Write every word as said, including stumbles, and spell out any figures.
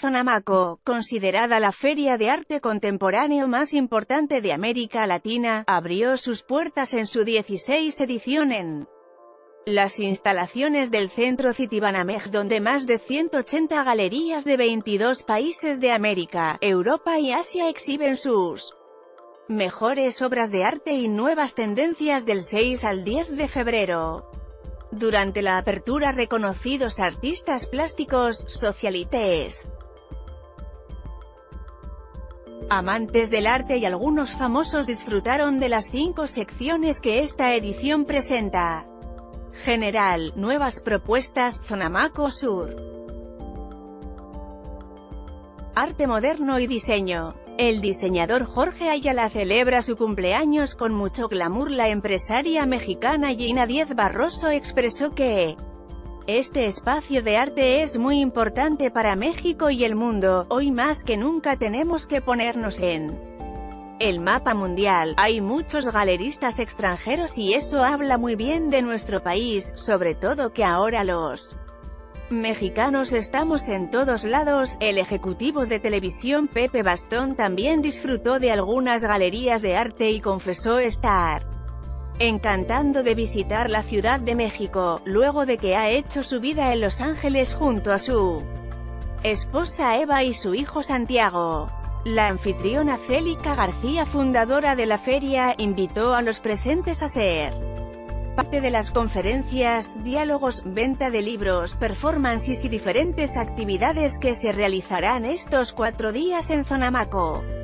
Zonamaco, considerada la feria de arte contemporáneo más importante de América Latina, abrió sus puertas en su dieciséis edición en las instalaciones del Centro Citibanamex, donde más de ciento ochenta galerías de veintidós países de América, Europa y Asia exhiben sus mejores obras de arte y nuevas tendencias del seis al diez de febrero. Durante la apertura, reconocidos artistas plásticos, socialites, amantes del arte y algunos famosos disfrutaron de las cinco secciones que esta edición presenta. General, nuevas propuestas, Zonamaco Sur. Arte moderno y diseño. El diseñador Jorge Ayala celebra su cumpleaños con mucho glamour. La empresaria mexicana Gina Díez Barroso expresó que este espacio de arte es muy importante para México y el mundo. Hoy más que nunca tenemos que ponernos en el mapa mundial. Hay muchos galeristas extranjeros y eso habla muy bien de nuestro país, sobre todo que ahora los mexicanos estamos en todos lados. El ejecutivo de televisión Pepe Bastón también disfrutó de algunas galerías de arte y confesó estar encantado de visitar la Ciudad de México, luego de que ha hecho su vida en Los Ángeles junto a su esposa Eva y su hijo Santiago. La anfitriona Célica García, fundadora de la feria, invitó a los presentes a ser parte de las conferencias, diálogos, venta de libros, performances y diferentes actividades que se realizarán estos cuatro días en Zonamaco.